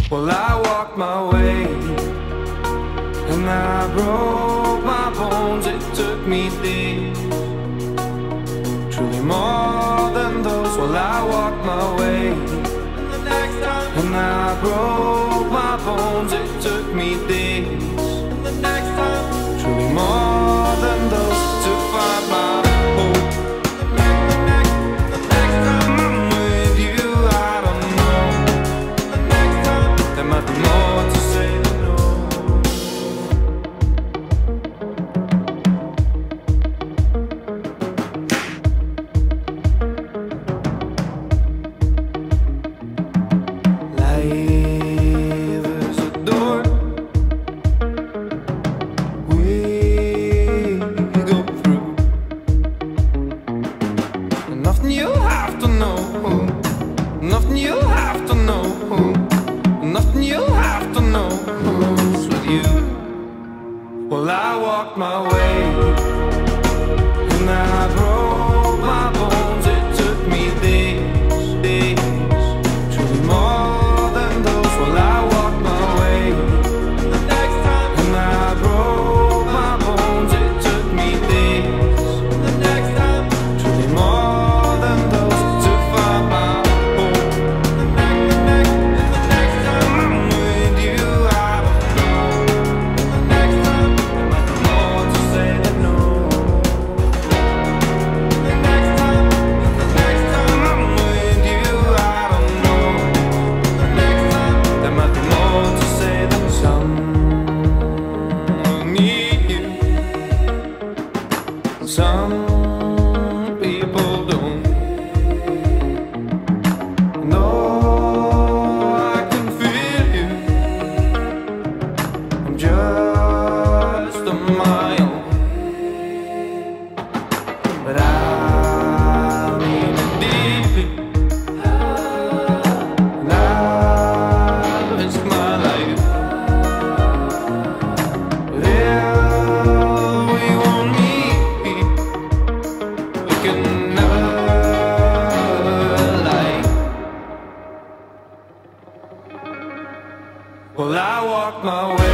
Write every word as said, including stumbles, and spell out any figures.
Well, I walked my way and I broke my bones. It took me days, truly more than those. Well, I walked my way and I broke my bones. It took me days, truly more than those, to find my hope. I'm with you, I don't know. There might be more to say than no. Life is a door we go through, and nothing you have to know, nothing you have to know, nothing you have to know is with you. Well, I walked my way and I broke my bones. It took me days, days, truly more than those. Well, I walked my way and I broke my bones. It took me days, truly more than those, to find my hope. I'm with you, I don't know. There might be more to say than no. I'm with you, I don't know. There might be more to say than some will need you, some people don't. No, I can feel you. I'm just on my own, but I mean it deeply. And I risk my life. But if we won't meet, we can never lie. Well, I walked my way